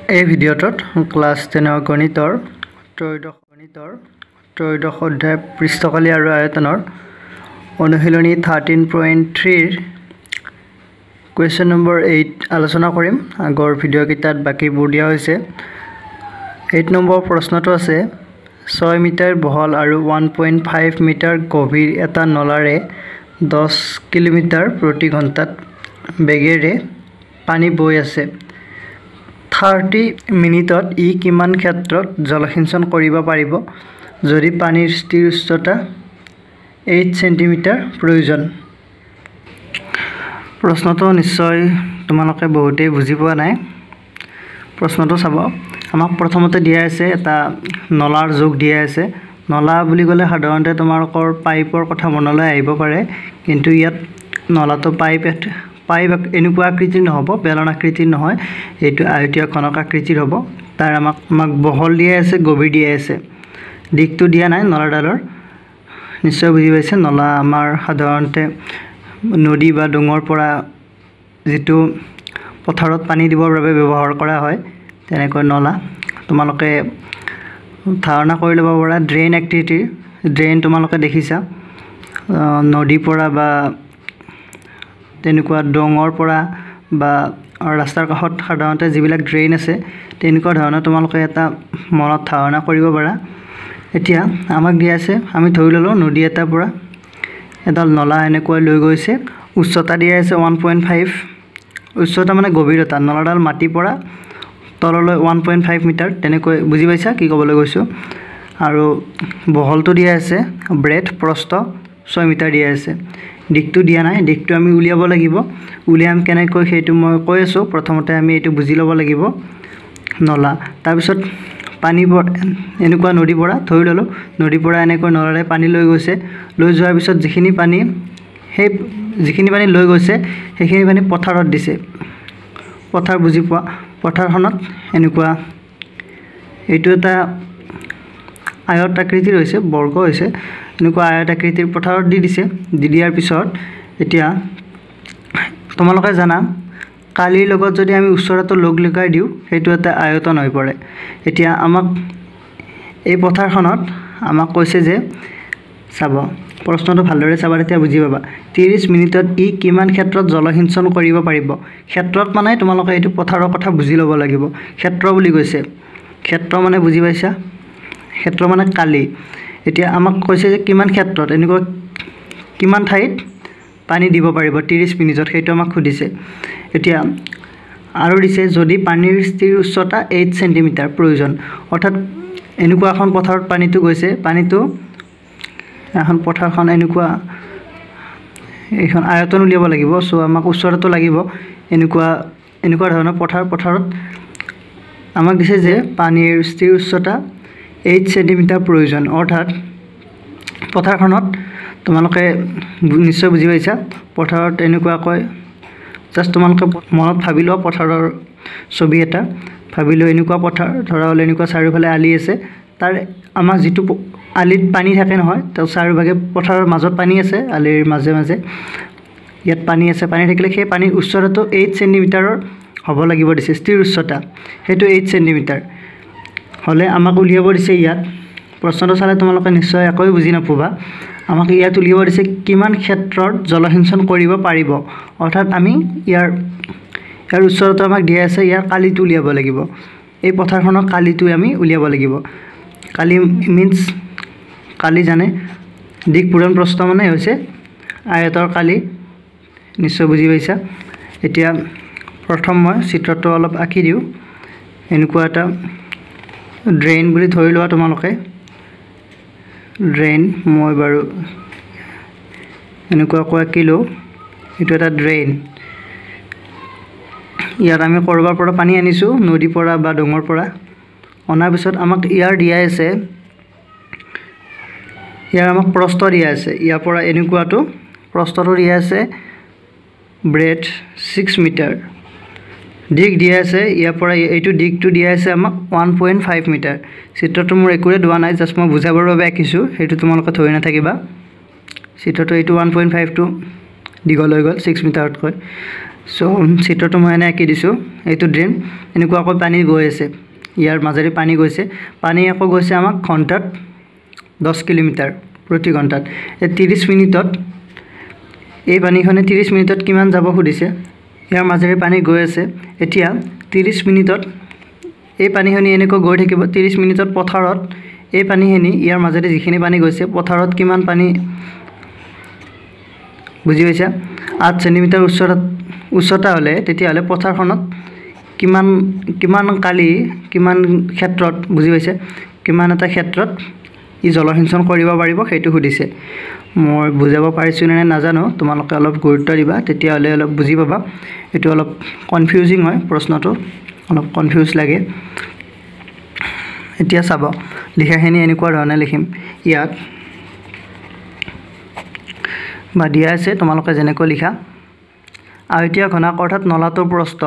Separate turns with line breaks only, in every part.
এই ভিডিঅ'টোত ক্লাছ 10 গণিতৰ ত্ৰয়োদশ অধ্যায় পৃষ্ঠকালি আৰু আয়তনৰ অনুশীলনী 13.3 কুৱেশ্যন নম্বৰ 8 আলোচনা কৰিম। আগৰ ভিডিঅ'কেইটাত বাকীবোৰ দিয়া হৈছে। 8 নম্বৰ প্ৰশ্নটো আছে 6 মিটাৰ বহল আৰু 1.5 মিটাৰ গভীৰ এটা নলাৰে 10 কিলোমিটাৰ প্ৰতি ঘণ্টাত বেগেৰে পানী বৈ আছে। 30 মিনিটত ই কিমান ক্ষেত্ৰত জলসিঞ্চন কৰিব পাৰিব যদি পানীৰ স্থিৰ উচ্চতা 8 সেন্টিমিটাৰ প্ৰয়োজন। প্ৰশ্নটো নিশ্চয় তোমালোকে বহুতেই বুজি পোৱা নাই। প্ৰশ্নটো চাব, আমাক প্ৰথমতে দিয়া আছে এটা নলাৰ যোগ দিয়া আছে। নলা বুলি ক'লে সাধাৰণতে তোমালোকৰ পাইপৰ কথা মনলৈ আহিব পাৰে, কিন্তু ইয়াত নলাটো পাইপ এনেকুৱা আকৃতিৰ নহ'ব, বেলন আকৃতিৰ নহয়, এইটো আয়তীয় ঘনক আকৃতিৰ হ'ব। তাৰ আমাক বহল দিয়া আছে, গভীৰ দিয়া আছে, দিশটো দিয়া নাই নলাডালৰ। নিশ্চয় বুজি পাইছে। নলা আমাৰ সাধাৰণতে নদী বা ডোঙৰ পৰা যিটো পথাৰত পানী দিবৰ বাবে ব্যৱহাৰ কৰা হয়, তেনেকৈ নলা। তোমালোকে ধাৰণা কৰি ল'ব পৰা ড্ৰেইন আকৃতিৰ, ড্ৰেইন তোমালোকে দেখিছা নদীৰ পৰা বা তেনেকুৱা ডোঙৰ পৰা বা ৰাস্তাৰ কাষত সাধাৰণতে যিবিলাক ড্ৰেইন আছে, তেনেকুৱা ধৰণৰ তোমালোকে এটা মনত ধাৰণা কৰিব পাৰা। এতিয়া আমাক দিয়া আছে, আমি ধৰি ল'লোঁ নদী এটাৰ পৰা এডাল নলা এনেকৈ লৈ গৈছে। উচ্চতা দিয়া আছে 1.5, উচ্চতা মানে গভীৰতা, নলাডাল মাটিৰ পৰা তললৈ 1.5 মিটাৰ, তেনেকৈ বুজি পাইছা কি ক'বলৈ গৈছোঁ। আৰু বহলটো দিয়া আছে, ব্ৰেড প্ৰস্থ 6 মিটাৰ দিয়া আছে। দিশটো দিয়া নাই, দিশটো আমি উলিয়াব লাগিব। উলিয়াম কেনেকৈ সেইটো মই কৈ আছোঁ। প্ৰথমতে আমি এইটো বুজি ল'ব লাগিব নলা। তাৰপিছত পানীবোৰ এনেকুৱা নদীৰ পৰা ধৰি ল'লোঁ, নদীৰ পৰা এনেকৈ নলাৰে পানী লৈ গৈছে। লৈ যোৱাৰ পিছত যিখিনি পানী লৈ গৈছে সেইখিনি পানী পথাৰত দিছে। পথাৰ বুজি পোৱা, পথাৰখনত এনেকুৱা এইটো এটা আয়ত আকৃতিৰ হৈছে, বৰ্গ হৈছে, এনেকুৱা আয়ত আকৃতিৰ পথাৰত দি দিছে। দি দিয়াৰ পিছত এতিয়া তোমালোকে জানা কালিৰ লগত যদি আমি উচ্চতাটো লগ লগাই দিওঁ সেইটো এটা আয়তন হৈ পৰে। এতিয়া আমাক এই পথাৰখনত আমাক কৈছে যে, চাব প্ৰশ্নটো ভালদৰে চাবা, তেতিয়া বুজি পাবা। 30 মিনিটত ই কিমান ক্ষেত্ৰত জলসিঞ্চন কৰিব পাৰিব। ক্ষেত্ৰত মানে তোমালোকে এইটো পথাৰৰ কথা বুজি ল'ব লাগিব। ক্ষেত্ৰ বুলি কৈছে, ক্ষেত্ৰ মানে বুজি পাইছা, ক্ষেত্ৰ মানে কালি। এতিয়া আমাক কৈছে যে কিমান ক্ষেত্ৰত, এনেকুৱা কিমান ঠাইত পানী দিব পাৰিব 30 মিনিটত, সেইটো আমাক সুধিছে। এতিয়া আৰু দিছে যদি পানীৰ স্থিৰ উচ্চতা 8 সেন্টিমিটাৰ প্ৰয়োজন। অৰ্থাৎ এনেকুৱা এখন পথাৰত পানীটো গৈছে, পানীটো এখন পথাৰখন এনেকুৱা এইখন আয়তন উলিয়াব লাগিব। চ' আমাক উচ্চতাটো লাগিব। এনেকুৱা ধৰণৰ পথাৰত আমাক দিছে যে পানীৰ স্থিৰ উচ্চতা 8 সেন্টিমিটাৰ প্ৰয়োজন। অৰ্থাৎ পথাৰখনত তোমালোকে নিশ্চয় বুজি পাইছা, পথাৰত এনেকুৱাকৈ জাষ্ট তোমালোকে মনত ভাবি লোৱা পথাৰৰ ছবি এটা ভাবি লৈ, এনেকুৱা পথাৰ ধৰা হ'লে এনেকুৱা চাৰিওফালে আলি আছে, তাৰ আমাৰ যিটো আলিত পানী থাকে নহয়, তাৰ চাৰিওভাগে পথাৰৰ মাজত পানী আছে, আলিৰ মাজে মাজে ইয়াত পানী আছে। পানী থাকিলে সেই পানীৰ উচ্চতাটো 8 সেন্টিমিটাৰৰ হ'ব লাগিব দিছে, স্থিৰ উচ্চতা সেইটো 8 সেন্টিমিটাৰ হ'লে আমাক উলিয়াব দিছে। ইয়াত প্ৰশ্নটো চালে তোমালোকে নিশ্চয় একোৱে বুজি নাপাবা। আমাক ইয়াত উলিয়াব দিছে কিমান ক্ষেত্ৰত জলসিঞ্চন কৰিব পাৰিব। অৰ্থাৎ আমি ইয়াৰ উচ্চতাটো আমাক দিয়া আছে, ইয়াৰ কালিটো উলিয়াব লাগিব। এই পথাৰখনৰ কালিটো আমি উলিয়াব লাগিব। কালি মিনছ কালি জানে, দিশ পূৰণ প্ৰস্থ মানে হৈছে আয়তৰ কালি। নিশ্চয় বুজি পাইছা। এতিয়া প্ৰথম মই চিত্ৰটো অলপ আঁকি দিওঁ। এনেকুৱা এটা ড্ৰেইন বুলি ধৰি লোৱা তোমালোকে, ড্ৰেইন মই বাৰু এনেকুৱাকৈ আঁকিলোঁ। এইটো এটা ড্ৰেইন। ইয়াত আমি ক'ৰবাৰ পৰা পানী আনিছোঁ, নদীৰ পৰা বা ডোঙৰ পৰা। অনাৰ পিছত আমাক ইয়াৰ দিয়া আছে, ইয়াৰ আমাক প্ৰস্থ দিয়া আছে। ইয়াৰ পৰা এনেকুৱাটো প্ৰস্থটো দিয়া আছে ব্ৰেড 6 মিটাৰ। দিশ দিয়া আছে ইয়াৰ পৰা এইটো দিশটো দিয়া আছে আমাক 1.5 মিটাৰ। চিত্ৰটো মোৰ একোৰে দোৱা নাই, জাষ্ট মই বুজাবৰ বাবে আঁকিছোঁ, সেইটো তোমালোকে ধৰি নাথাকিবা। চিত্ৰটো এইটো 1.5টো দীঘল হৈ গ'ল 6 মিটাৰতকৈ। সো চিত্ৰটো মই এনে আঁকি দিছোঁ এইটো ড্ৰেইন এনেকুৱাকৈ পানী গৈ আছে ইয়াৰ মাজেৰে পানী গৈছে পানী আকৌ গৈছে আমাক ঘণ্টাত 10 কিলোমিটাৰ প্ৰতি ঘণ্টাত 30 মিনিটত এই পানীখনে 30 মিনিটত কিমান যাব খুদিছে ইয়াৰ মাজেৰে পানী গৈ আছে এতিয়া 30 মিনিটত এই পানীখিনি এনেকৈ গৈ থাকিব 30 মিনিটত পথাৰত এই পানীখিনি ইয়াৰ মাজেৰে যিখিনি পানী গৈছে পথাৰত কিমান পানী বুজি পাইছা 8 সেন্টিমিটাৰ উচ্চতা হলে তেতিয়াহলে পথাৰখনত কিমান কালি কিমান ক্ষেত্ৰত বুজি পাইছে কিমান এটা ক্ষেত্ৰত ই জলসিঞ্চন কৰিব পাৰিব সেইটো খুদিছে মই বুজাব পাৰিছো নে নাজানো তোমালোকে অলপ গুৰুত্ব দিবা তেতিয়াহলে অলপ বুজি পাবা এটো অলপ কনফিউজিং হয় প্ৰশ্নটো অলপ কনফিউজ লাগে এতিয়া চাব লিখাখিনি এনেকুৱা ধৰণে লিখিম ইয়াত বা দিয়া আছে তোমালোকে যেনেকৈ লিখা আয়তীয় ঘনক অৰ্থাৎ নলাটোৰ প্ৰস্থ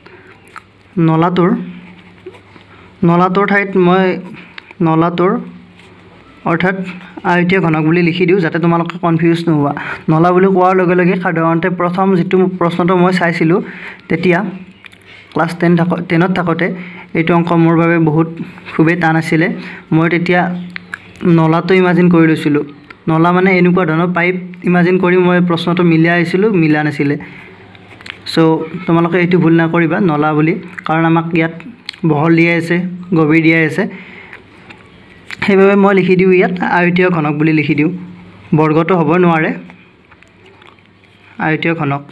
নলাটোৰ ঠাইত মই নলাটোৰ অৰ্থাৎ আয়তীয় ঘনক বুলি লিখি দিও যাতে তোমালোকে কনফিউজ নোহোৱা নলা বুলি কোৱাৰ লগে লগে সাধাৰণতে প্ৰথম যেটো প্ৰশ্নটো মই চাইছিলো তেতিয়া ক্লাস 10ত থাকতে এইটো অংক মোৰ বাবে বহুত খুবেই টান আছিল মই তেতিয়া নলাটো ইমাজিন কৰি লৈছিলো নলা মানে এনেকুৱা ধৰণৰ পাইপ ইমাজিন কৰি মই প্ৰশ্নটো মিলাইছিলো মিলা নাছিলে সো তোমালোকে এইটো ভুল না কৰিবা নলা বুলি কাৰণ আমাক ইয়াত বহল দিয়া আছে গভীৰ দিয়া আছে সেইবাবে মই লিখি দিও ইয়াত আয়তীয় ঘনক বুলি লিখি দিও বৰ্গটো হ'ব নোৱাৰে আয়তীয়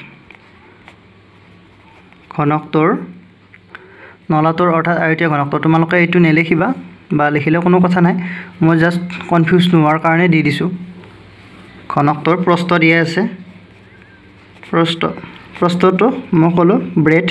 ঘনকটোৰ নলাটোৰ অৰ্থাৎ আয়তীয় ঘনকটো তোমালোকে এইটো নেলিখিবা বা লিখিলে কোনো কথা নাই মই জাস্ট কনফিউজ নোৱাৰ কাৰণে দি দিছো ঘনকটোৰ প্ৰস্থ দিয়া আছে প্ৰস্থটো মই কলো ব্ৰেড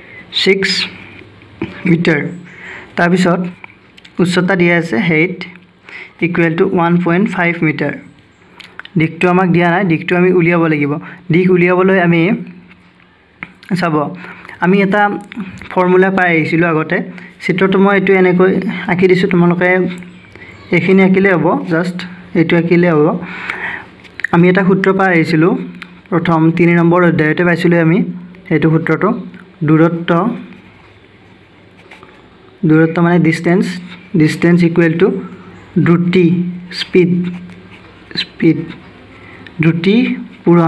6 মিটাৰ তাৰ পিছত উচ্চতা দিয়া আছে height equal to 1.5 মিটাৰ দিকটো আমাক দিয়া নাই দিকটো আমি উলিয়াব লাগিব দিক উলিয়াবলৈ আমি চাব আমি এটা ফৰ্মুলা পাই আহিছিলো আগতে চিত্ৰটো মই এটো এনেকৈ আঁকি দিছো তোমালোকে এখিনি আঁকিলে হ'ব জাস্ট এটো আঁকিলে হ'ব আমি এটা সূত্ৰ পাই আহিছিলো প্ৰথম 3 নম্বৰ অধ্যায়তে পাইছিলো আমি এটো সূত্ৰটো দূৰত্ব মানে distance equal to দ্ৰুতি speed দ্ৰুতি পূৰণ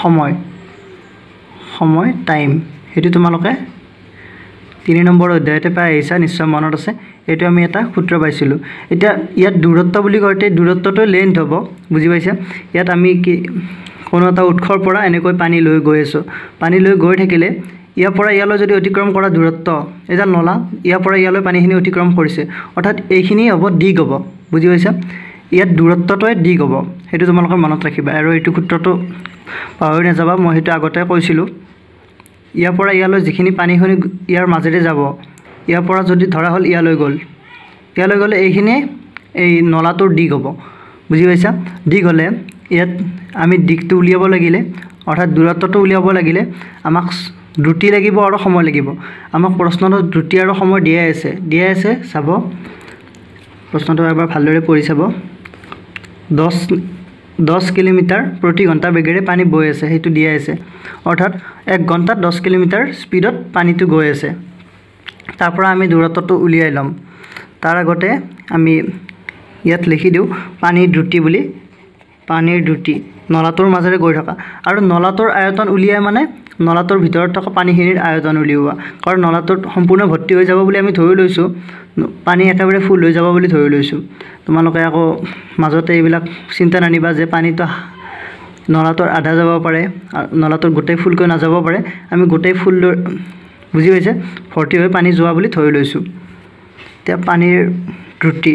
সময় টাইম হেতু তোমালোকে 3 নম্বৰ অধ্যায়তে পাই আহিছা নিশ্চয় মনত আছে এটো আমি এটা সূত্ৰ পাইছিলো এটা ইয়াত দূৰত্ব বুলি কওঁতে দূৰত্বটো লেন্থ হ'ব বুজি পাইছা ইয়াত আমি কি কোনো এটা উৎসৰ পৰা এনেকৈ পানী লৈ গৈ আছো পানী লৈ গৈ থাকিলে ইয়াৰ পৰা ইয়ালৈ যদি অতিক্ৰম কৰা দূৰত্ব এটা নলা ইয়াৰ পৰা ইয়ালৈ পানীখিনি অতিক্ৰম কৰিছে অৰ্থাৎ এইখিনি হ'ব দিগ হ'ব বুজি পাইছা ইয়াত দূৰত্বটোই দিগ হ'ব হেতু তোমালোকে মনত ৰাখিবা আৰু এইটো সূত্ৰটো পাহৰি নাযাবা মই হেতু আগতে কৈছিলো ইয়াৰ পৰা ইয়ালৈ যিখিনি পানীখিনি ইয়াৰ মাজেৰে যাব ইয়াৰ পৰা যদি ধৰা হল ইয়ালৈ গ'লে এইখিনি এই নলাটোৰ দিগ হ'ব বুজি পাইছা দিগ হলে ইয়াত আমি দিগটো উলিয়াব লাগিলে অৰ্থাৎ দূৰত্বটো উলিয়াব লাগিলে আমাক দ্ৰুতি লাগিব আৰু সময় লাগিব আমাক প্ৰশ্নটো দ্ৰুতি আৰু সময় দিয়া আছে চাব প্ৰশ্নটো এবাৰ ভালদৰে পঢ়ি চাব 10 কিলোমিটাৰ প্ৰতি ঘণ্টা বেগেৰে পানী বৈ আছে হেতু দিয়া আছে অৰ্থাৎ 1 ঘণ্টাত 10 কিলোমিটাৰ স্পিডত পানীটো গৈ আছে তাৰ পৰা আমি দূৰত্বটো উলিয়াই লম তাৰ আগতে আমি ইয়াত লিখি দিও পানীৰ দ্ৰুতি নলাটোৰ মাজেৰে গৈ থকা আৰু নলাটোৰ আয়তন উলিয়াই মানে নলাটোৰ ভিতৰত থকা পানীখিনিৰ আয়তন উলিওৱা কাৰণ নলাটোত সম্পূৰ্ণ ভৰ্তি হৈ যাব বুলি আমি ধৰি লৈছো পানী একেবাৰে ফুল হৈ যাব বুলি ধৰি লৈছো তোমালোকে আকৌ মাজতে এইবিলাক চিন্তা নানিবা যে পানীটো নলাটোৰ আধা যাব পাৰে নলাটোৰ গোটেই ফুলকৈ না যাব পাৰে আমি গোটেই ফুল বুজি পাইছে ভৰ্তি হৈ পানী যোৱা বুলি ধৰি লৈছো তে পানীৰ দ্ৰুতি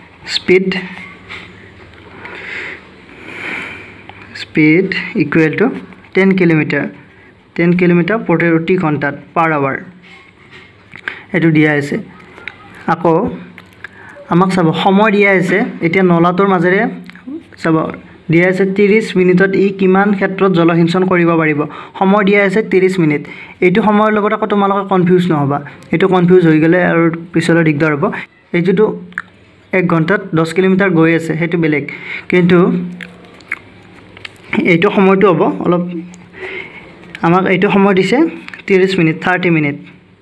speed equal to 10 কিলোমিটাৰ প্ৰতি ঘণ্টাত per hour এটো দিয়া আছে আকৌ আমাক চাব সময় দিয়া আছে এতিয়া নলাটোৰ মাজেৰে চাব দিয়া আছে 30 মিনিটত ই কিমান ক্ষেত্ৰত জলসিঞ্চন কৰিব পাৰিব সময় দিয়া আছে 30 মিনিট এইটো সময়ৰ লগত আকৌ তোমালোকে কনফিউজ নহবা এটো কনফিউজ হৈ গলে আৰু পিছলৈ দিগদাৰ হ'ব এইটো 1 ঘণ্টাত 10 কিলোমিটাৰ গৈ আছে হেতু বেলেগ কিন্তু এইটো সময়টো হ'ব অলপ আমাক এইটো সময় দিছে 30 মিনিট 30 মিনিট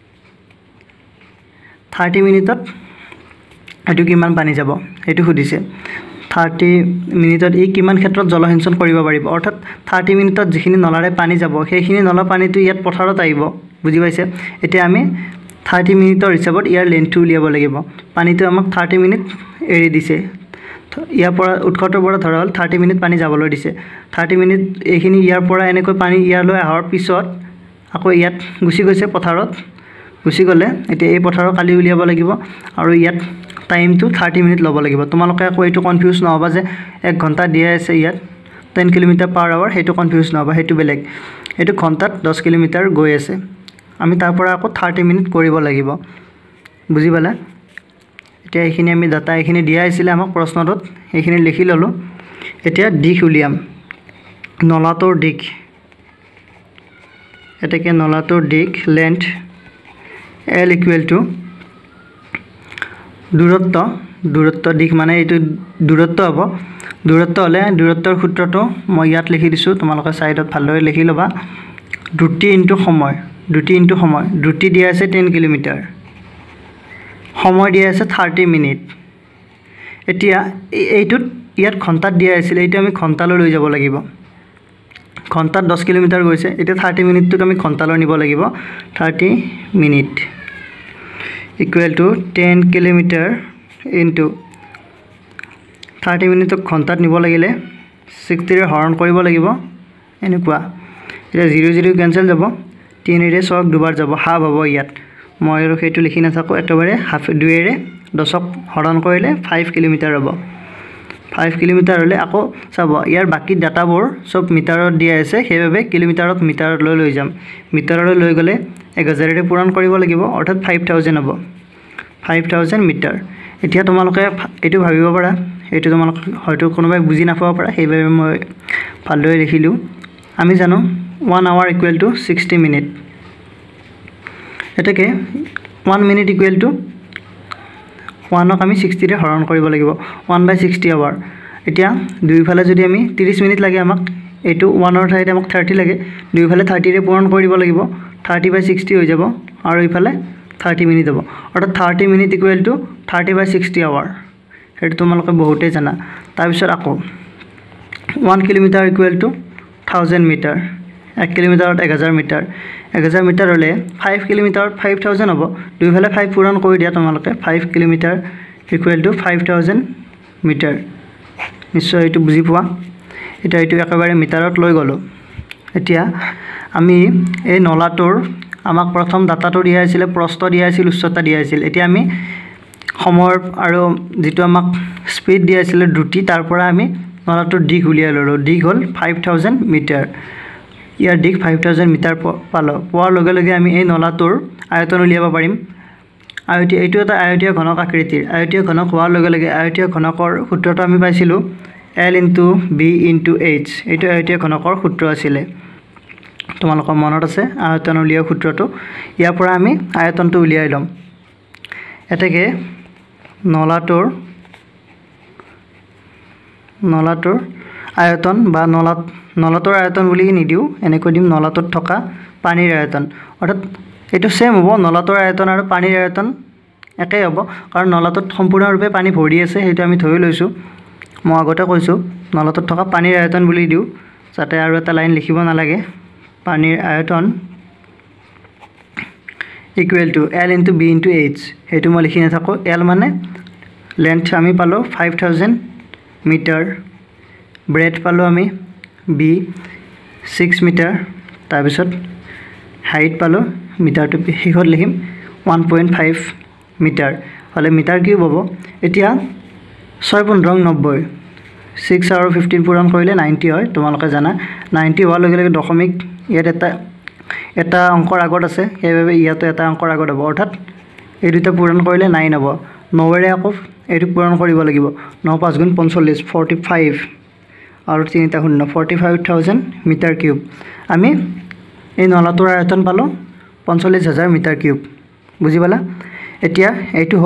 30 মিনিটত এইটো কিমান পানী যাব এইটো সুধিছে 30 মিনিটত এই কিমান ক্ষেত্ৰত জলসিঞ্চন কৰিব পাৰিব অৰ্থাৎ 30 মিনিটত যিখিনি নলাৰে পানী যাব সেইখিনি নলা পানীটো ইয়াত পথাৰত আহিব বুজি পাইছে এতিয়া আমি 30 মিনিটৰ হিচাপত ইয়াৰ লেন্থটো উলিয়াব লাগিব পানীটো আমাক 30 মিনিট এৰি দিছে ইয়াৰ পৰা উৎসটোৰ পৰা ধৰা হল 30 মিনিট পানী যাবলৈ দিছে 30 মিনিট এইখিনি ইয়াৰ পৰা এনেকৈ পানী ইয়ালৈ আহাৰ পিছত আকৌ ইয়াত গুছি গৈছে পথাৰত গুছি গলে এতিয়া এই পথাৰৰ কালি উলিয়াব লাগিব আৰু ইয়াত টাইমটো 30 মিনিট ল'ব লাগিব তোমালোকে আকৌ এইটো কনফিউজ নহবা যে 1 ঘন্টা দিয়া আছে ইয়াত 10 কিলোমিটাৰ/আৱাৰ হেতু কনফিউজ নহবা হেতু বেলেগ এটো ঘন্টাত 10 কিলোমিটাৰ গৈ আছে আমি তাৰ পৰা আকৌ 30 মিনিট কৰিব লাগিব বুজি পালা এতিয়া এইখিনি আমি ডাটা এইখিনি দিয়া আছিল আমাক প্ৰশ্নটোত এইখিনি লিখি ললো এতিয়া দিক উলিয়াম নলাটোৰ দিক এটাকে নলাটোৰ দিক লেন্থ L = দূৰত্ব দিক মানে এইটো দূৰত্ব হ'ব দূৰত্ব হলে দূৰত্বৰ সূত্ৰটো মই ইয়াত লিখি দিছো তোমালোকে সাইডত ভালদৰে লিখি লবা দ্ৰুতি ইনটু সময় দ্ৰুতি দিয়া আছে 10 কিলোমিটাৰ সময় দিয়া আছে 30 মিনিট এতিয়া এইটোত ইয়াত ঘন্টাত দিয়া আছিল এইটো আমি ঘন্টালৈ লৈ যাব লাগিব ঘন্টাত 10 কিলোমিটাৰ গৈছে এতিয়া 30 মিনিটটো আমি ঘন্টালৈ নিব লাগিব 30 মিনিট = 10 কিলোমিটাৰ ইনটু 30 মিনিটক ঘন্টাত নিব লাগিলে 60 ৰে হৰণ কৰিব লাগিব এনেকুৱা এটা 00 কেনসেল যাব 3 ৰে 6 দুবাৰ যাব হাফ হ'ব ইয়াত মই আৰু সেইটো লিখি নাথাকো একেবাৰে হাফ 2 ৰে 10ক হৰণ কৰিলে 5 কিলোমিটাৰ হ'ব 5 কিলোমিটাৰ হলে আকৌ চাব ইয়াৰ বাকি ডাটাবোৰ সব মিটাৰত দিয়া আছে সেইভাবে কিলোমিটাৰত মিটাৰত লৈ যাম মিটাৰলৈ লৈ গলে 1000 ৰে পূৰণ কৰিব লাগিব অৰ্থাৎ 5000 হ'ব 5000 মিটাৰ এতিয়া তোমালোকে এটো ভাবিব পাৰা এটো তোমালোক হয়তো কোনোবাই বুজি নাপাব পাৰা সেইভাবে মই ভালদৰে লিখিলো আমি জানো 1 hour = 60 মিনিট এটাকে 1 মিনিট = 1ক আমি 60 ৰে হৰণ কৰিব লাগিব 1/60 আৱাৰ এতিয়া দুইফালে যদি আমি 30 মিনিট লাগে আমাক এটো 1ৰ ঠাইতে আমাক 30 লাগে দুইফালে 30 ৰে পূৰণ কৰিব লাগিব 30/60 হৈ যাব আৰু ইফালে 30 মিনিট হ'ব অৰ্থাৎ 30 মিনিট = 30/60 আৱাৰ হেতু তোমালোকে বহুতে জানা তাৰ পিছত আকৌ 1 কিলোমিটাৰ = 1000 মিটাৰ 1 কিলোমিটাৰত 1000 মিটাৰ 1000 মিটাৰ হলে 5 কিলোমিটাৰত 5000 হ'ব দুইফালে 5 পূৰণ কৰি দিয়া তোমালোকে 5 কিলোমিটাৰ = 5000 মিটাৰ নিশ্চয় এটো বুজি পোৱা এটা এটো একেবাৰে মিটাৰত লৈ গলো এতিয়া আমি এই নলাটোৰ আমাক প্ৰথম ডাটাটো দিয়া আছিল প্ৰস্থ দিয়া আছিল উচ্চতা দিয়া আছিল এতিয়া আমি সময় আৰু যেটো আমাক স্পিড দিয়া আছিল দ্ৰুতি তাৰ পৰা আমি নলাটোৰ দিক উলিয়াই ললো দিক হল 5000 মিটাৰ ইয়াৰ দিক 5000 মিটাৰ পালো পোৱাৰ লগে লগে আমি এই নলাটোৰ আয়তন উলিয়াব পাৰিম আয়তীয় এইটো এটা আয়তীয় ঘনক আকৃতিৰ আয়তীয় ঘনক হোৱাৰ লগে লগে আয়তীয় ঘনকৰ সূত্ৰটো আমি পাইছিলো L * B * H এইটো আয়তীয় ঘনকৰ সূত্ৰ আছিল তোমালোকৰ মনত আছে আয়তন উলিওৱা সূত্ৰটো ইয়াৰ পৰা আমি আয়তনটো উলিয়াই লম এটাকে নলাটোৰ আয়তন বা নলাটোৰ আয়তন বুলি নিদিও এনেকৈ দিম নলাটোত থকা পানীৰ আয়তন অৰ্থাৎ এটো সেম হ'ব নলাটোৰ আয়তন আৰু পানীৰ আয়তন একে হ'ব কাৰণ নলাটোত সম্পূৰ্ণৰূপে পানী ভৰি আছে হেতু আমি ধৰি লৈছো মই আগতে কৈছো নলাটোত থকা পানীৰ আয়তন বুলি দিও যাতে আৰু এটা লাইন লিখিব নালাগে পানীৰ আয়তন = L * B * H হেতু মই লিখি নাথাকো L মানে লেন্থ আমি পালো 5000 মিটাৰ ব্ৰেথ পালো আমি B 6 মিটাৰ তাৰ পিছত হাইট পালো মিটাৰটো হিখত লিখিম 1.5 মিটাৰ হলে মিটাৰ কিউব হ'ব এতিয়া 6×15 6 আৰু 15 পূৰণ কৰিলে 90 হয় তোমালোকে জানা 90 হোৱাৰ লগে লগে দশমিক ইয়াত এটা অংকৰ আগত আছে সেইভাবে ইয়াতো এটা অংকৰ আগত হ'ব অৰ্থাৎ এই দুটা পূৰণ কৰিলে 9 হ'ব 9 ৰে আকৌ এইটো পূৰণ কৰিব লাগিব 9 5 × 45 45 আৰু 3টা শূন্য 45000 মিটাৰ কিউব আমি এই নলাটোৰ আয়তন পালো 45000 মিটাৰ কিউব বুজি পালা এতিয়া এইটো হল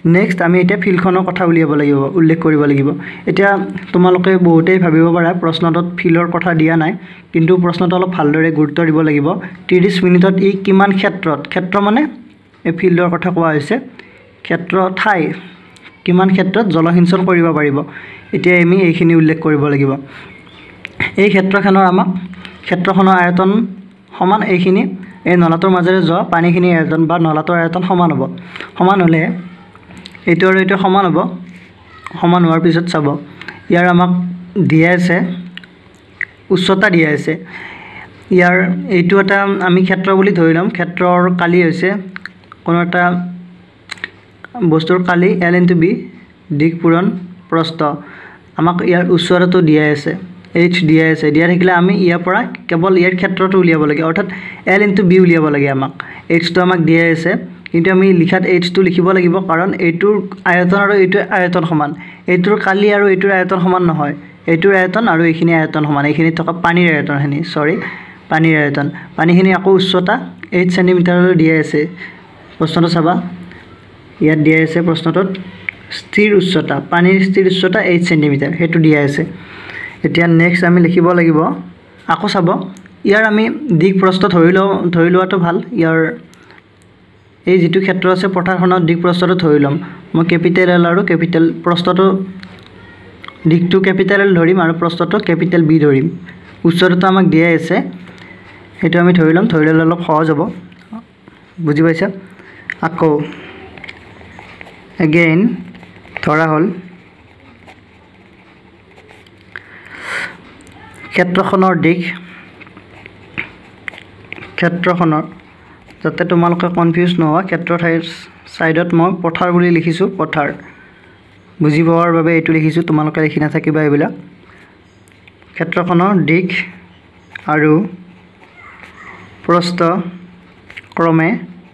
নেক্সট আমি এতিয়া ফিল্ডখনৰ কথা উল্লেখ কৰিব লাগিব এতিয়া তোমালোকে বহুতেই ভাবিব পাৰা প্ৰশ্নটোত ফিল্ডৰ কথা দিয়া নাই কিন্তু প্ৰশ্নটো অলপ ভালদৰে গুৰুত্ব দিব লাগিব 30 মিনিটত ই কিমান ক্ষেত্ৰ মানে এই ফিল্ডৰ কথা কোৱা হৈছে ক্ষেত্ৰ ঠাই কিমান ক্ষেত্ৰত জলসিঞ্চন কৰিব পাৰিব এতিয়া আমি এইখিনি উল্লেখ কৰিব লাগিব এই ক্ষেত্ৰখনৰ ক্ষেত্ৰখনৰ আয়তন সমান এইখিনি এই নলাটোৰ মাজেৰে যোৱা পানীখিনি আয়তন বা নলাটোৰ আয়তন সমান হ'ব সমান হ'লে এইটো আৰু এইটো সমান হ'ব সমান হোৱাৰ পিছত চাব ইয়াৰ আমাক দিয়া আছে উচ্চতা দিয়া আছে ইয়াৰ এইটো এটা আমি ক্ষেত্ৰ বুলি ধৰি লম ক্ষেত্ৰৰ কালি হৈছে কোনো এটা বস্তুৰ কালি L * B দিক পূৰণ প্ৰস্থ আমাক ইয়াৰ উচ্চতাটো দিয়া আছে h দিয়া আছে দিয়া থাকিলে আমি ইয়াৰ পৰা কেৱল ইয়াৰ ক্ষেত্ৰটো উলিয়াব লাগে অৰ্থাৎ L * B উলিয়াব লাগে আমাক h টো আমাক দিয়া আছে কিন্তু আমি লিখাত h টো লিখিব লাগিব কাৰণ এইটোৰ আয়তন আৰু এইটোৰ আয়তন সমান এইটোৰ কালি আৰু এইটোৰ আয়তন সমান নহয় এইটোৰ আয়তন আৰু এইখিনি আয়তন সমান এইখিনি থকা পানীৰ আয়তনখিনি পানীৰ আয়তন পানীখিনি আকৌ উচ্চতা 8 সেন্টিমিটাৰলৈ দিয়া আছে প্ৰশ্নটো চাবা ইয়াত দিয়া আছে প্ৰশ্নটোত স্থিৰ উচ্চতা পানীৰ স্থিৰ উচ্চতা 8 সেন্টিমিটাৰ হেতু দিয়া আছে এতিয়া নেক্সট আমি লিখিব লাগিব আকৌ চাব ইয়াৰ আমি দিক প্ৰস্থ ধৰি লোৱাটো ভাল ইয়াৰ এই যেটো ক্ষেত্ৰ আছে পথাৰখনৰ দিক প্ৰস্থটো ধৰি লম মই ক্যাপিটেল L আৰু ক্যাপিটেল প্ৰস্থটো দিকটো ক্যাপিটেল L ধৰিম আৰু প্ৰস্থটো ক্যাপিটেল B ধৰিম উচ্চতাটো আমাক দিয়া আছে হেতু আমি ধৰি লম ধৰি ললে অলপ সহজ হ'ব বুজি পাইছা আকৌ again ধৰা হল ক্ষেত্ৰখনৰ দিক ক্ষেত্ৰখনৰ যাতে তোমালোকে কনফিউজ নোহোৱা ক্ষেত্ৰৰ সাইডত মই পথাৰ বুলি লিখিছো পথাৰ বুজি পোৱাৰ বাবে এটো লিখিছো তোমালোকে লিখি নাথাকিবা এইবিলাক ক্ষেত্ৰখনৰ দিক আৰু প্ৰস্থ ক্ৰমে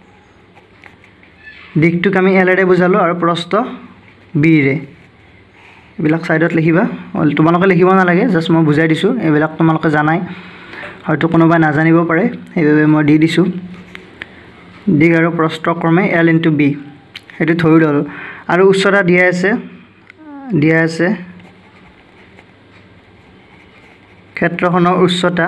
দিকটোক আমি L ৰে বুজালো আৰু প্ৰস্থ B ৰে এইবিলাক সাইডত লিখিবা তোমালোকে লিখিব নালাগে জাস্ট মই বুজাই দিছো এইবিলাক তোমালোকে জানাই হয়তো কোনোবা নাজানিব পাৰে এইভাবে মই দি দিছো দিক আৰু প্ৰস্থ ক্ৰমে L * B হেতু ধৰি ললো আৰু উচ্চতা দিয়া আছে ক্ষেত্ৰখনৰ উচ্চতা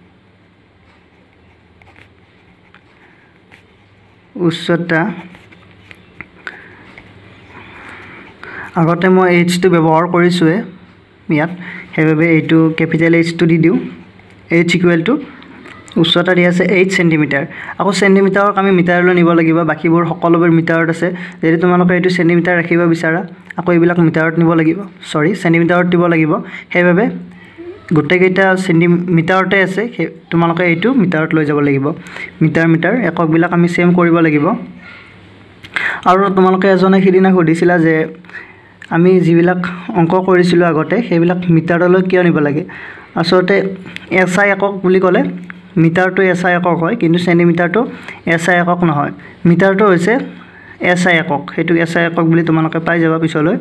আগতে মই h টো ব্যৱহাৰ কৰিছো ইয়াত হেভাবে এইটো ক্যাপিটেল H টো দি দিও h = উচ্চতা দিয়া আছে 8 সেন্টিমিটাৰ আকৌ সেন্টিমিটাৰক আমি মিটাৰলৈ নিব লাগিব বাকিবোৰ সকলোবোৰ মিটাৰত আছে যদি তোমালোকে এইটো সেন্টিমিটাৰ ৰাখিবা বিচাৰা আকৌ এইবিলাক মিটাৰত নিব লাগিব সেন্টিমিটাৰত দিব লাগিব হেভাবে গোটেইকেইটা সেন্টিমিটাৰতে আছে তোমালোকে এইটো মিটাৰত লৈ যাব লাগিব মিটাৰ একক বিলাক আমি সেম কৰিব লাগিব আৰু তোমালোকে এজনে হিদিনা সুধিছিলা যে আমি যিবিলাক অংক কৰিছিলো আগতে সেইবিলাক মিটাৰলৈ কিয় নিব লাগে আসলতে SI একক বুলি ক'লে মিটাৰটো SI একক হয় কিন্তু সেন্টিমিটাৰটো SI একক নহয় মিটাৰটো হৈছে SI একক হেতু SI একক বুলি তোমালোকে পাই যাবা পিছলৈ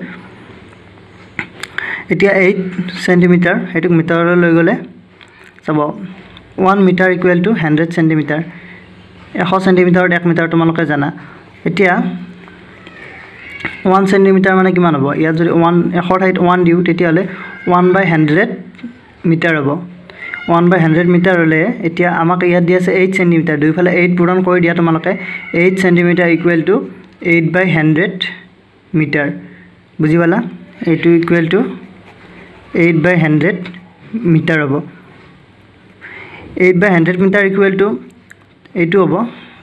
এতিয়া 8 সেন্টিমিটাৰ হেতু মিটাৰলৈ লৈ গলে চাব 1 মিটাৰ = 100 সেন্টিমিটাৰ 100 সেন্টিমিটাৰত 1 মিটাৰ তোমালোকে জানা এতিয়া 1 সেন্টিমিটাৰ মানে কিমান হ'ব ইয়াত যদি 1 ঠাইত 1 দিও তেতিয়া হলে 1/100 মিটাৰ হ'ব 1/100 মিটাৰ হলে এতিয়া আমাক ইয়াত দিয়া আছে 8 সেন্টিমিটাৰ দুইফালে 8 পূৰণ কৰি দিয়া তোমালোকে 8 সেন্টিমিটাৰ = 8/100 মিটাৰ বুজি পালা এইটো = 8/100 মিটাৰ হ'ব 8/100 মিটাৰ = এইটো হ'ব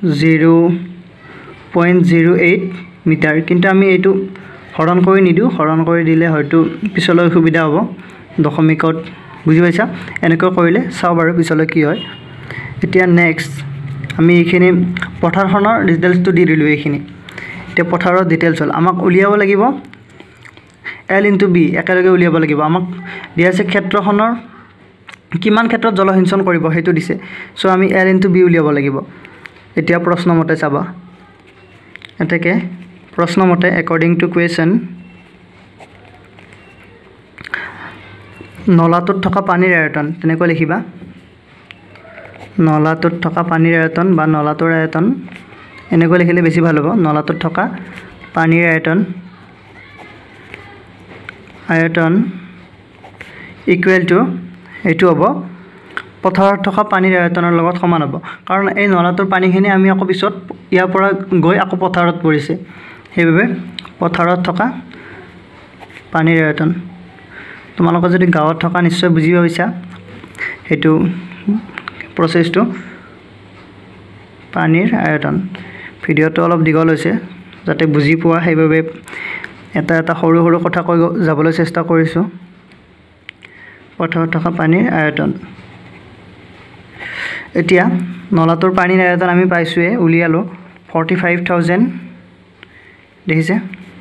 0.08 মিটাৰ কিন্তু আমি এইটো হৰণ কৰি নিদিও হৰণ কৰি দিলে হয়তো পিছলৈ সুবিধা হ'ব দশমিকত বুজি পাইছা এনেকৈ কৰিলে চাও বাৰু পিছলৈ কি হয় এতিয়া নেক্সট আমি এইখিনি পথাৰখনৰ ডিটেইলছটো দি দিলো এইখিনি এতিয়া পথাৰৰ ডিটেইলছ হল আমাক উলিয়াব লাগিব L * B একেলগে উলিয়াব লাগিব আমাক দিয়া আছে ক্ষেত্ৰখনৰ কিমান ক্ষেত্ৰত জলসিঞ্চন কৰিব হেতু দিছে সো আমি L * B উলিয়াব লাগিব এতিয়া প্ৰশ্ন মতে চাবা এটাকে প্ৰশ্ন মতে according to question নলাটোত থকা পানীৰ আয়তন তেনেকৈ লিখিবা নলাটোত থকা পানীৰ আয়তন বা নলাটোৰ আয়তন এনেকৈ লিখিলে বেছি ভাল হ'ব নলাটোত থকা পানীৰ আয়তন ইকুৱেল টু এইটো হ'ব পথাৰত থকা পানীৰ আয়তনৰ লগত সমান হ'ব কাৰণ এই নলাটোৰ পানীখিনি আমি আকৌ পিছত ইয়াৰ পৰা গৈ আকৌ পথাৰত পৰিছে সেইবাবে পথাৰত থকা পানীৰ আয়তন তোমালোকে যদি গাঁৱত থকা নিশ্চয় বুজি পাইছা হেতু প্ৰসেসটো পানীৰ আয়তন ভিডিওটো অলপ দীঘল হৈছে যাতে বুজি পোৱা সেইবাবে এটা সৰু সৰু কথা কৈ যাবলৈ চেষ্টা কৰিছো পথাৰত থকা পানীৰ আয়তন এতিয়া নলাটোৰ পানীৰ আয়তন আমি পাইছোৱে উলিয়ালো 45000 দেখিছে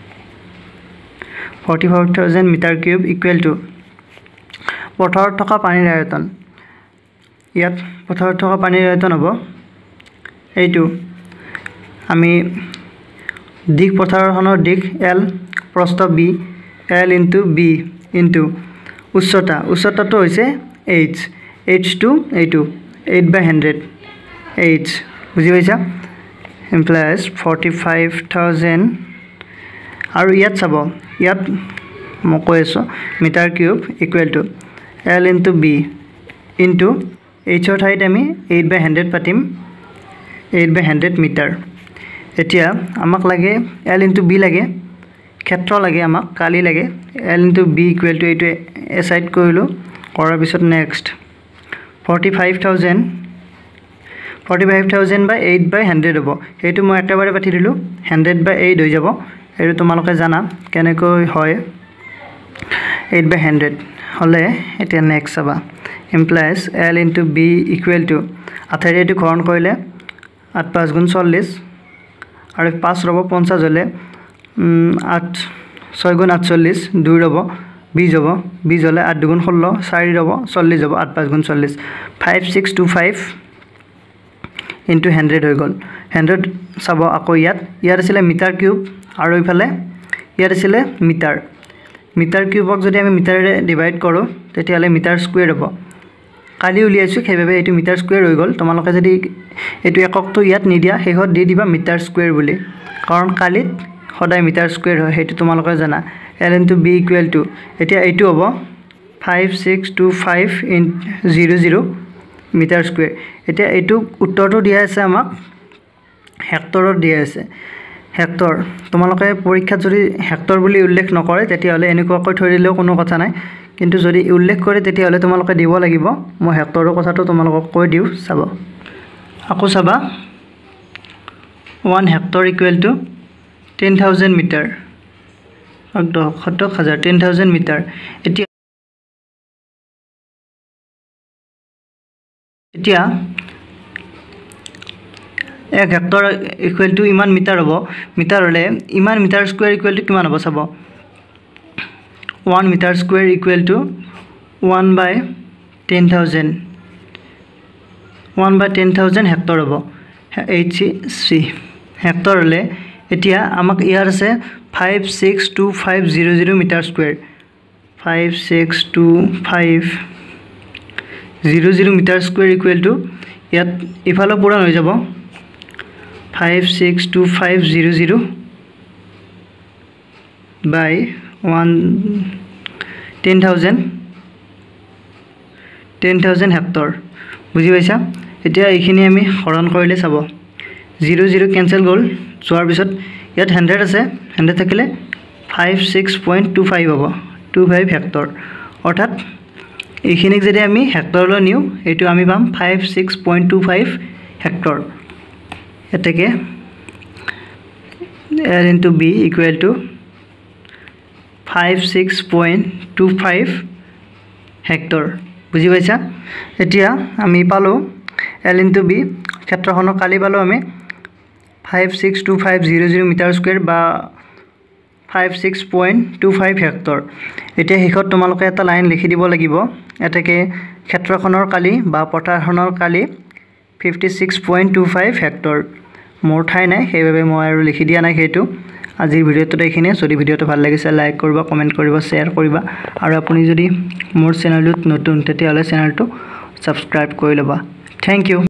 45000 মিটাৰ কিউব ইকুৱেল টু পথাৰত থকা পানীৰ আয়তন ইয়াত পথাৰত থকা পানীৰ আয়তন হ'ব এইটো আমি দিক পথাৰখনৰ দিক L প্ৰস্থ B L into B into উচ্চতাটো হৈছে h to এইটো 8/100 h বুজি পাইছা implies 45000 আৰু ইয়াত চাব ইয়াত মই কৈ আছো metre cube equal to L into B into h ৰ ঠাইত আমি 8/100 পাতিম 8/100 মিটাৰ এতিয়া আমাক লাগে L into B লাগে ক্ষেত্ৰ লাগে আমাক কালি লাগে L into B equal to এইটো এসাইড কৰিলো কৰাৰ পিছত নেক্সট 45000 by 8/100 হ'ব এইটো মই একেবাৰে পাতি দিলো 100/8 হৈ যাব এইটো তোমালোকে জানা কেনেকৈ হয় 8/100 হলে এটা নেক্সট চাবা implies L into B equal to আঠাইৰে এইটো ঘৰণ কৰিলে 8 5 গুণ 40 আৰু 5 ৰব 50 হলে 8 6 গুণ 48 2 ৰব 20 হ'ব 20 হলে 8 গুণ 16 4 ৰব 40 হ'ব 8 5 গুণ 40 5625 into 100 হৈ গল 100 চাব আকৌ ইয়াত আছিল মিটাৰ কিউব আৰু ইফালে ইয়াত আছিল মিটাৰ কিউবক যদি আমি মিটাৰেৰে ডিভাইড কৰো তেতিয়ালে মিটাৰ স্কয়াৰ হ'ব কালি উলিয়াইছো সেইভাবে এইটো মিটাৰ স্কয়াৰ হৈ গল তোমালোকে যদি এইটো এককটো ইয়াত নিদিয়া হেহত দি দিবা মিটাৰ স্কয়াৰ বুলি কাৰণ কালিত সদায় মিটাৰ স্কয়াৰ হয় হেতু তোমালোকে জানা L into B equal to এতিয়া এইটো হ'ব 5625 মিটাৰ স্কয়াৰ এতিয়া এইটো উত্তৰটো দিয়া আছে আমাক হেক্টৰত দিয়া আছে হেক্টৰ তোমালোকে পৰীক্ষাত যদি হেক্টৰ বুলি উল্লেখ নকৰে তেতিয়ালে এনেকুৱাকৈ থৈ দিলেও কোনো কথা নাই কিন্তু যদি উল্লেখ কৰে তেতিয়ালে তোমালোকে দিব লাগিব মই হেক্টৰৰ কথাটো তোমালোকক কৈ দিও চাব আকৌ চাবা 1 hectare equal to 10000 metre 10000 metre এতিয়া 1 হেক্টৰ ইকুৱেল টু ইমান মিটাৰ হ'ব মিটাৰ হলে ইমান মিটাৰ স্কয়াৰ ইকুৱেল টু কিমান হ'ব চাব 1 metre square equal to 1/10000 hectare হ'ব HC হেক্টৰ হলে এতিয়া আমাক ইয়াৰ আছে 562500 metre square 56250 metre square equal to ইয়াত ইফালে পূৰণ হৈ যাব 56250 by 10000 হেক্টৰ বুজি পাইছা এতিয়া এইখিনি আমি হৰণ কৰিলে চাব 00 কেনসেল গল যোৱাৰ পিছত ইয়াত 100 আছে 100 থাকিলে 56.25 হ'ব 25 হেক্টৰ অৰ্থাৎ এইখিনিক যদি আমি হেক্টৰলৈ নিও এইটো আমি পাম 56.25 হেক্টৰ এতেকে L into B equal to 56.25 hectare বুজি পাইছা এতিয়া আমি পালো L into B ক্ষেত্ৰখনৰ কালি পালো আমি 56250 মিটাৰ স্কয়াৰ বা 56.25 হেক্টৰ এতিয়া হেকত তোমালোকে এটা লাইন লিখি দিব লাগিব এটাকে ক্ষেত্ৰখনৰ কালি বা পথাৰখনৰ কালি 56.25 হেক্টৰ মোৰ ঠাই নাই সেইভাবে মই আৰু লিখি দিয়া নাই হেতু আজিৰ ভিডিওটো দেখিনে যদি ভিডিওটো ভাল লাগিছে লাইক কৰিবা কমেন্ট কৰিবা শেয়াৰ কৰিবা আৰু আপুনি যদি মোৰ চেনেলটোত নতুন তেতিয়ালে চেনেলটো সাবস্ক্ৰাইব কৰি লবা থ্যাংক ইউ